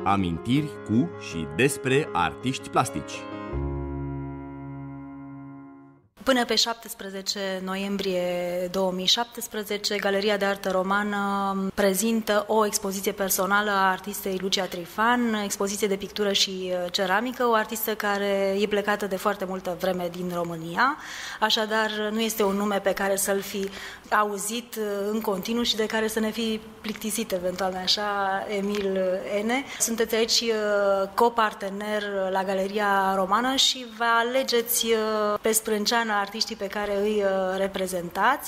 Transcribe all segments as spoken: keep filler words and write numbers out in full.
Amintiri cu și despre artiști plastici. Până pe șaptesprezece noiembrie două mii șaptesprezece, Galeria de Artă Romană prezintă o expoziție personală a artistei Lucia Trifan, expoziție de pictură și ceramică, o artistă care e plecată de foarte multă vreme din România, așadar nu este un nume pe care să-l fi auzit în continuu și de care să ne fi plictisit eventual, așa, Emil Ene. Sunteți aici copartener la Galeria Romană și vă alegeți pe sprânceană artiștii pe care îi reprezentați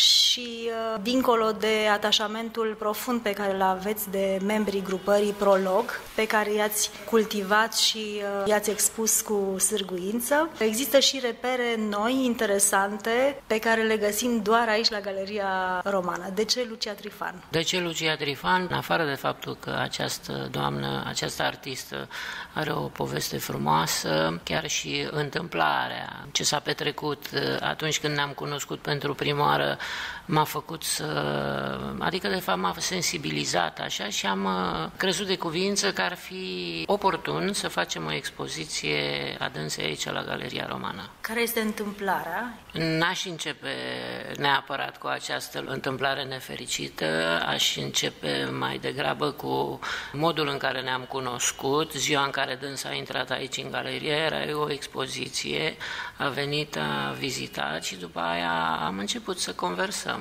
și dincolo de atașamentul profund pe care îl aveți de membrii grupării Prolog, pe care i-ați cultivat și i-ați expus cu sârguință, există și repere noi, interesante, pe care le găsim doar aici la Galeria Romană. De ce Lucia Trifan? De ce Lucia Trifan? În afară de faptul că această doamnă, această artistă are o poveste frumoasă, chiar și întâmplarea ce s-a petrecut atunci când ne-am cunoscut pentru prima oară m-a făcut să... adică de fapt m-a sensibilizat așa și am crezut de cuvință că ar fi oportun să facem o expoziție a dânsei aici la Galeria Romană. Care este întâmplarea? N-aș începe neapărat cu această întâmplare nefericită, aș începe mai degrabă cu modul în care ne-am cunoscut. Ziua în care dânsa a intrat aici în galerie era o expoziție, a venit, a vizitat și după aia am început să conversăm.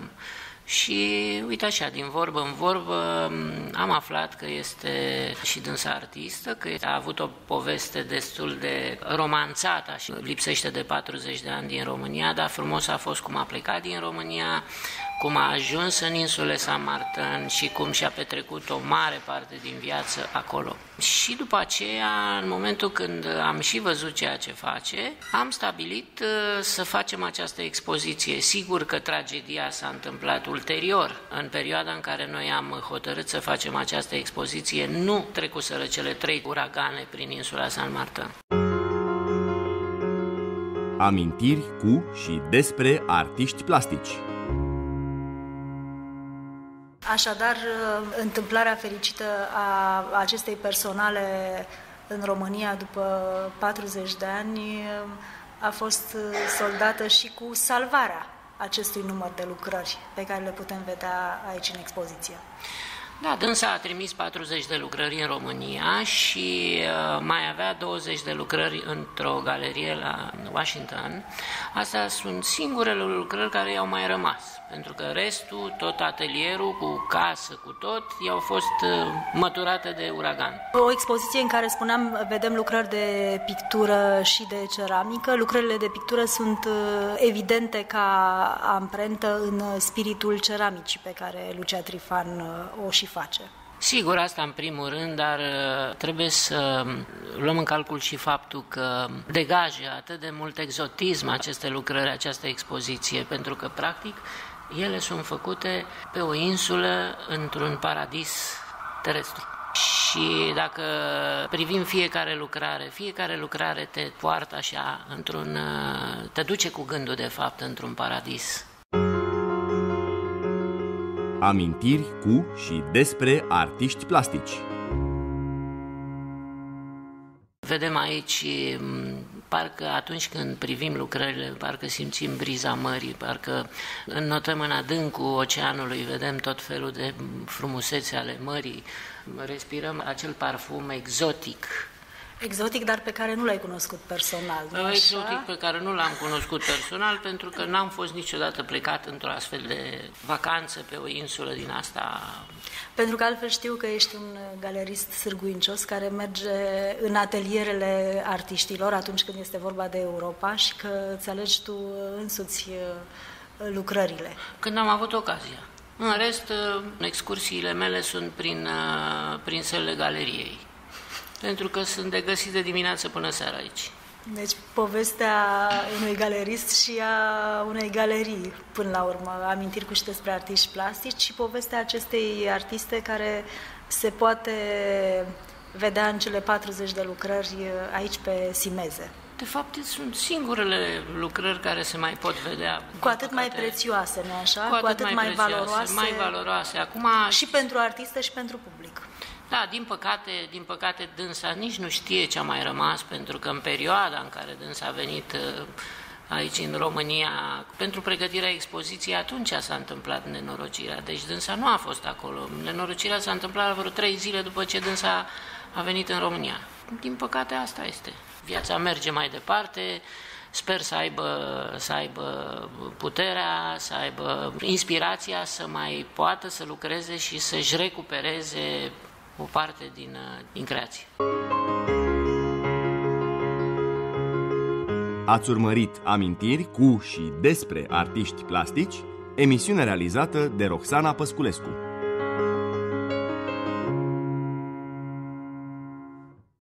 Și uite așa, din vorbă în vorbă am aflat că este și dânsa artistă, că a avut o poveste destul de romanțată și lipsește de patruzeci de ani din România, dar frumos a fost cum a plecat din România, cum a ajuns în insule San Martin și cum și-a petrecut o mare parte din viață acolo. Și după aceea, în momentul când am și văzut ceea ce face, am stabilit să facem această expoziție. Sigur că tragedia s-a întâmplat ulterior. În perioada în care noi am hotărât să facem această expoziție, nu trecuseră cele trei uragane prin insula San Martin. Amintiri cu și despre artiști plastici. Așadar, întâmplarea fericită a acestei personale în România după patruzeci de ani a fost soldată și cu salvarea acestui număr de lucrări pe care le putem vedea aici în expoziție. Da, dânsa a trimis patruzeci de lucrări în România și uh, mai avea douăzeci de lucrări într-o galerie la Washington. Astea sunt singurele lucrări care i-au mai rămas, pentru că restul, tot atelierul, cu casă, cu tot, i-au fost uh, măturate de uragan. O expoziție în care, spuneam, vedem lucrări de pictură și de ceramică. Lucrările de pictură sunt uh, evidente ca amprentă în spiritul ceramicii pe care Lucia Trifan uh, o și face. Sigur, asta în primul rând, dar trebuie să luăm în calcul și faptul că degajă atât de mult exotism aceste lucrări, această expoziție, pentru că, practic, ele sunt făcute pe o insulă într-un paradis terestru. Și dacă privim fiecare lucrare, fiecare lucrare te poartă așa, într-un, te duce cu gândul, de fapt, într-un paradis. Amintiri cu și despre artiști plastici. Vedem aici, parcă atunci când privim lucrările, parcă simțim briza mării, parcă înnotăm în adâncul oceanului, vedem tot felul de frumusețe ale mării, respirăm acel parfum exotic. Exotic, dar pe care nu l-ai cunoscut personal, nu așa? Exotic pe care nu l-am cunoscut personal, pentru că n-am fost niciodată plecat într-o astfel de vacanță pe o insulă din asta. Pentru că altfel știu că ești un galerist sârguincios care merge în atelierele artiștilor atunci când este vorba de Europa și că îți alegi tu însuți lucrările. Când am avut ocazia. În rest, excursiile mele sunt prin, prin sălile galeriei, pentru că sunt de găsit de dimineață până seara aici. Deci povestea unui galerist și a unei galerii, până la urmă, amintiri cu și despre artiști plastici și povestea acestei artiste care se poate vedea în cele patruzeci de lucrări aici pe Simeze. De fapt, sunt singurele lucrări care se mai pot vedea. Cu atât mai prețioase, nu așa? Cu atât, Cu atât mai, mai valoroase. Mai valoroase. Acum... Și pentru artistă și pentru public. Da, din păcate, din păcate dânsa nici nu știe ce a mai rămas, pentru că în perioada în care dânsa a venit aici în România pentru pregătirea expoziției, atunci s-a întâmplat nenorocirea. Deci dânsa nu a fost acolo. Nenorocirea s-a întâmplat vreo trei zile după ce dânsa a venit în România. Din păcate asta este. Viața merge mai departe. Sper să aibă, să aibă puterea, să aibă inspirația să mai poată să lucreze și să-și recupereze o parte din, din creație. Ați urmărit Amintiri cu și despre artiști plastici, emisiune realizată de Roxana Păsculescu.